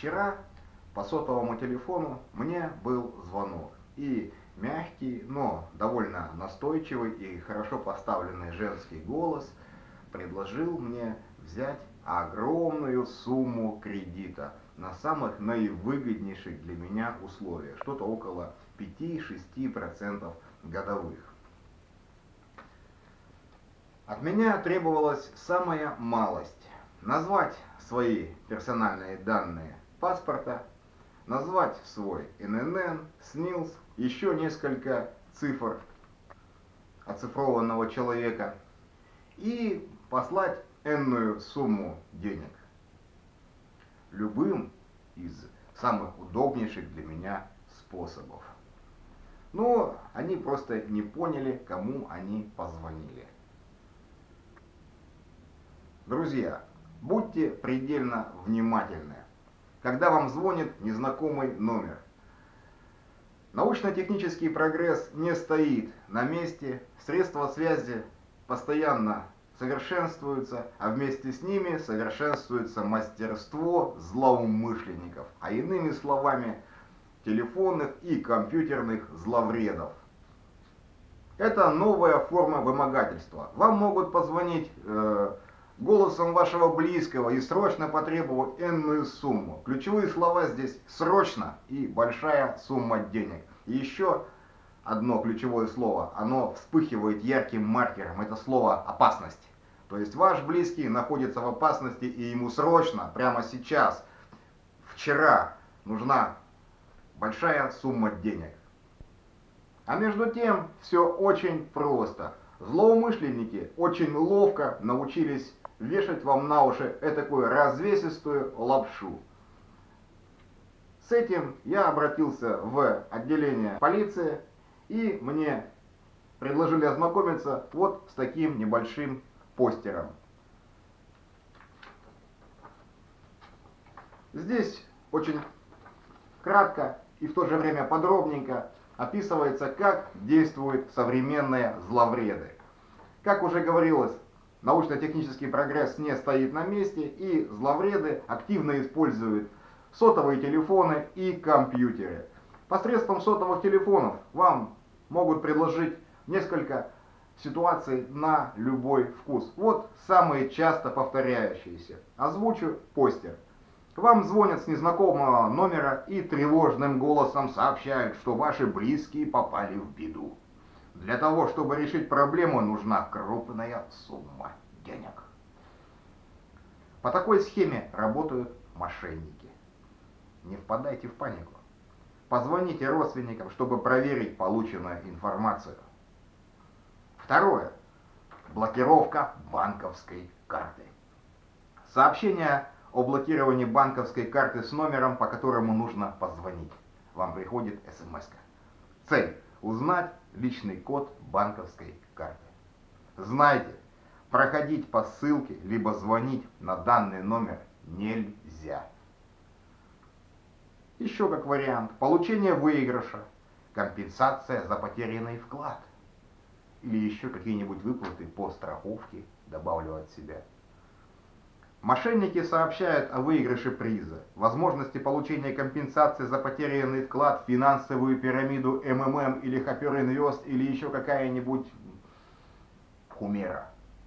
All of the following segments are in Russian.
Вчера по сотовому телефону мне был звонок, и мягкий, но довольно настойчивый и хорошо поставленный женский голос предложил мне взять огромную сумму кредита на самых наивыгоднейших для меня условиях, что-то около 5-6% годовых. От меня требовалась самая малость: назвать свои персональные данные паспорта, назвать свой ННН, СНИЛС, еще несколько цифр оцифрованного человека и послать энную сумму денег любым из самых удобнейших для меня способов. Но они просто не поняли, кому они позвонили. Друзья, будьте предельно внимательны, когда вам звонит незнакомый номер. Научно-технический прогресс не стоит на месте, средства связи постоянно совершенствуются, а вместе с ними совершенствуется мастерство злоумышленников, а иными словами, телефонных и компьютерных зловредов. Это новая форма вымогательства. Вам могут позвонить голосом вашего близкого и срочно потребовать энную сумму. Ключевые слова здесь «срочно» и «большая сумма денег». И еще одно ключевое слово, оно вспыхивает ярким маркером, это слово «опасность». То есть ваш близкий находится в опасности, и ему срочно, прямо сейчас, вчера, нужна большая сумма денег. А между тем все очень просто. Злоумышленники очень ловко научились вешать вам на уши этакую развесистую лапшу. С этим я обратился в отделение полиции, и мне предложили ознакомиться вот с таким небольшим постером. Здесь очень кратко и в то же время подробненько описывается, как действуют современные зловреды. Как уже говорилось, научно-технический прогресс не стоит на месте, и зловреды активно используют сотовые телефоны и компьютеры. Посредством сотовых телефонов вам могут предложить несколько ситуаций на любой вкус. Вот самые часто повторяющиеся. Озвучу постер. Вам звонят с незнакомого номера и тревожным голосом сообщают, что ваши близкие попали в беду. Для того, чтобы решить проблему, нужна крупная сумма денег. По такой схеме работают мошенники. Не впадайте в панику. Позвоните родственникам, чтобы проверить полученную информацию. Второе. Блокировка банковской карты. Сообщение о блокировании банковской карты с номером, по которому нужно позвонить. Вам приходит смс-ка. Цель: узнать личный код банковской карты. Знайте, проходить по ссылке либо звонить на данный номер нельзя. Еще как вариант: получение выигрыша, компенсация за потерянный вклад. Или еще какие-нибудь выплаты по страховке, добавлю от себя. Мошенники сообщают о выигрыше приза, возможности получения компенсации за потерянный вклад, финансовую пирамиду МММ или Хопер Инвест, или еще какая-нибудь хумера.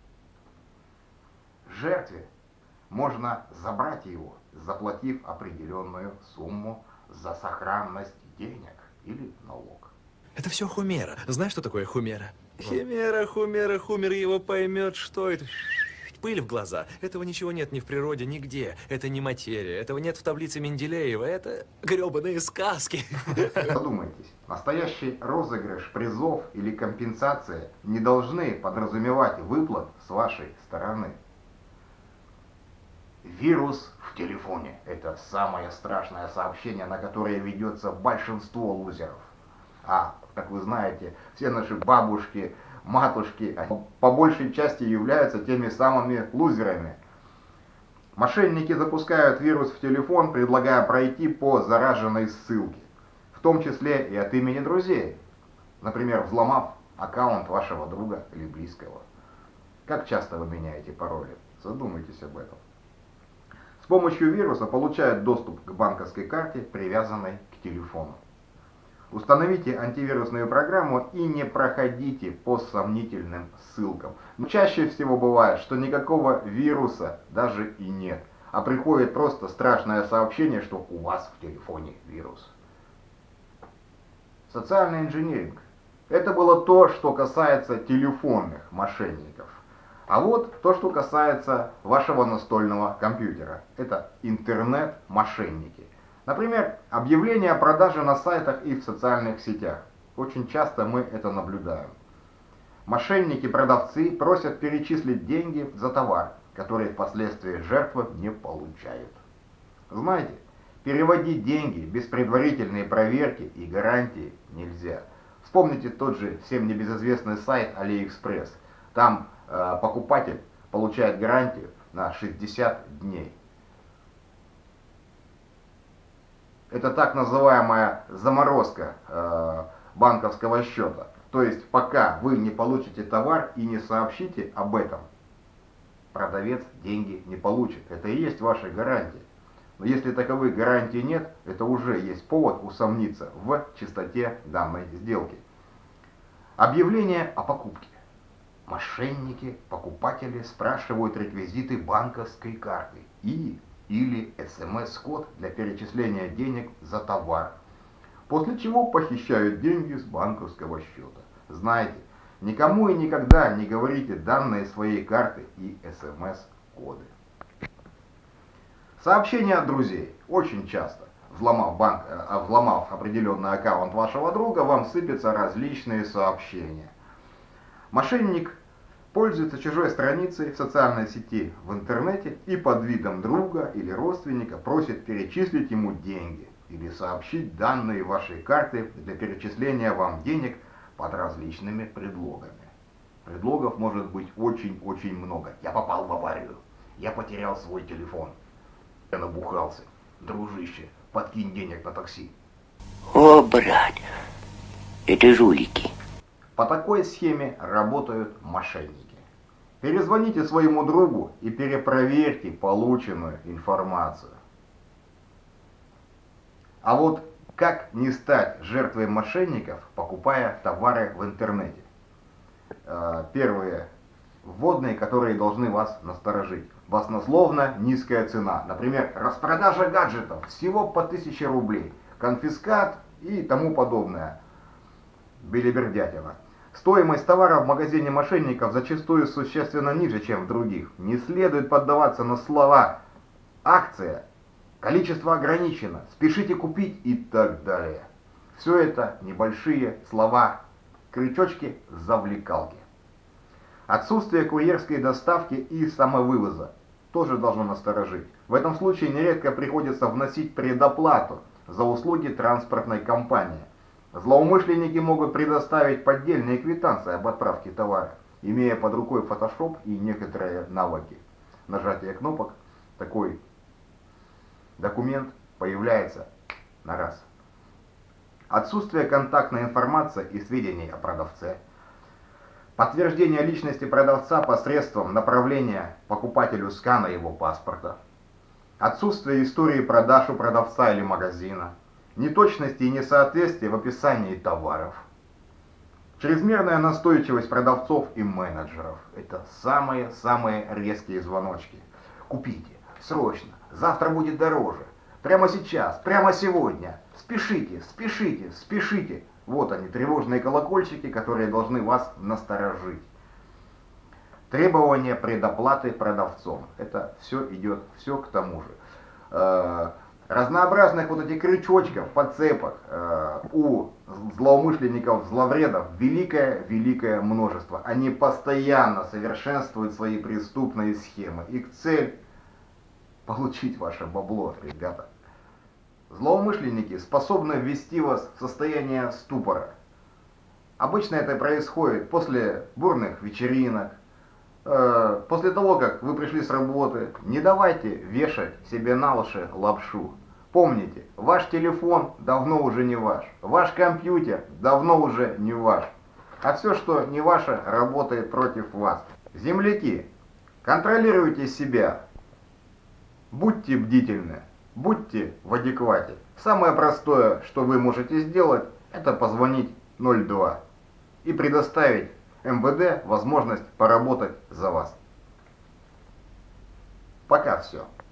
Жертве можно забрать его, заплатив определенную сумму за сохранность денег или налог. Это все хумера. Знаешь, что такое хумера? Химера, хумера, хумер его поймет, что это. Пыль в глаза. Этого ничего нет ни в природе, нигде. Это не материя. Этого нет в таблице Менделеева. Это гребаные сказки. Задумайтесь. Настоящий розыгрыш призов или компенсация не должны подразумевать выплат с вашей стороны. Вирус в телефоне – это самое страшное сообщение, на которое ведется большинство лузеров. А, как вы знаете, все наши бабушки, матушки, они по большей части являются теми самыми лузерами. Мошенники запускают вирус в телефон, предлагая пройти по зараженной ссылке, в том числе и от имени друзей, например, взломав аккаунт вашего друга или близкого. Как часто вы меняете пароли? Задумайтесь об этом. с помощью вируса получают доступ к банковской карте, привязанной к телефону. Установите антивирусную программу и не проходите по сомнительным ссылкам. Но чаще всего бывает, что никакого вируса даже и нет, а приходит просто страшное сообщение, что у вас в телефоне вирус. Социальный инжиниринг. Это было то, что касается телефонных мошенников. А вот то, что касается вашего настольного компьютера. Это интернет-мошенники. Например, объявления о продаже на сайтах и в социальных сетях. Очень часто мы это наблюдаем. Мошенники-продавцы просят перечислить деньги за товар, который впоследствии жертва не получает. Знаете, переводить деньги без предварительной проверки и гарантии нельзя. Вспомните тот же всем небезызвестный сайт AliExpress. Там покупатель получает гарантию на 60 дней. Это так называемая заморозка банковского счета. То есть пока вы не получите товар и не сообщите об этом, продавец деньги не получит. Это и есть ваша гарантия. Но если таковых гарантий нет, это уже есть повод усомниться в чистоте данной сделки. Объявление о покупке. Мошенники, покупатели спрашивают реквизиты банковской карты или СМС-код для перечисления денег за товар, после чего похищают деньги с банковского счета. Знаете, никому и никогда не говорите данные своей карты и СМС-коды. Сообщения от друзей. Очень часто, взломав определенный аккаунт вашего друга, вам сыпятся различные сообщения. Мошенник пользуется чужой страницей в социальной сети в интернете и под видом друга или родственника просит перечислить ему деньги или сообщить данные вашей карты для перечисления вам денег под различными предлогами. Предлогов может быть очень-очень много. Я попал в аварию. Я потерял свой телефон. Я набухался. Дружище, подкинь денег на такси. О, брат, это жулики. По такой схеме работают мошенники. Перезвоните своему другу и перепроверьте полученную информацию. А вот как не стать жертвой мошенников, покупая товары в интернете? Первые вводные, которые должны вас насторожить. Баснословно низкая цена. Например, распродажа гаджетов всего по 1000 рублей. Конфискат и тому подобное. Белибердятина. Стоимость товара в магазине мошенников зачастую существенно ниже, чем в других. Не следует поддаваться на слова «акция», «количество ограничено», «спешите купить» и так далее. Все это небольшие слова, крючочки-завлекалки. Отсутствие курьерской доставки и самовывоза тоже должно насторожить. В этом случае нередко приходится вносить предоплату за услуги транспортной компании. Злоумышленники могут предоставить поддельные квитанции об отправке товара, имея под рукой Photoshop и некоторые навыки. Нажатие кнопок, такой документ появляется на раз. Отсутствие контактной информации и сведений о продавце. Подтверждение личности продавца посредством направления покупателю скана его паспорта. Отсутствие истории продаж у продавца или магазина. Неточности и несоответствия в описании товаров. Чрезмерная настойчивость продавцов и менеджеров. Это самые резкие звоночки. Купите, срочно, завтра будет дороже. Прямо сейчас, прямо сегодня. Спешите, спешите, спешите. Вот они, тревожные колокольчики, которые должны вас насторожить. Требования предоплаты продавцом. Это все идет, все к тому же. Разнообразных вот этих крючочков, подцепок у злоумышленников, зловредов великое множество. Они постоянно совершенствуют свои преступные схемы. Их цель — получить ваше бабло, ребята. Злоумышленники способны ввести вас в состояние ступора. Обычно это происходит после бурных вечеринок, после того, как вы пришли с работы. Не давайте вешать себе на уши лапшу. Помните, ваш телефон давно уже не ваш. Ваш компьютер давно уже не ваш. А все, что не ваше, работает против вас. Земляки, контролируйте себя. Будьте бдительны, будьте в адеквате. Самое простое, что вы можете сделать, это позвонить 02 и предоставить МВД возможность поработать за вас. Пока все.